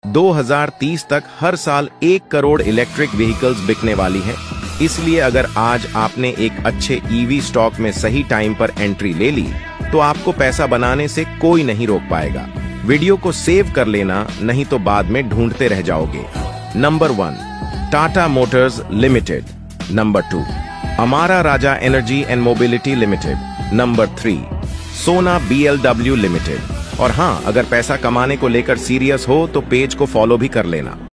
2030 तक हर साल 1 crore electric vehicles बिकने वाली हैं। इसलिए अगर आज आपने एक अच्छे ईवी स्टॉक में सही टाइम पर एंट्री ले ली तो आपको पैसा बनाने से कोई नहीं रोक पाएगा। वीडियो को सेव कर लेना, नहीं तो बाद में ढूंढते रह जाओगे। Number 1, Tata motors limited. Number 2, Amara Raja energy and mobility limited. Number 3, Sona BLW limited. और हाँ, अगर पैसा कमाने को लेकर सीरियस हो तो पेज को फॉलो भी कर लेना।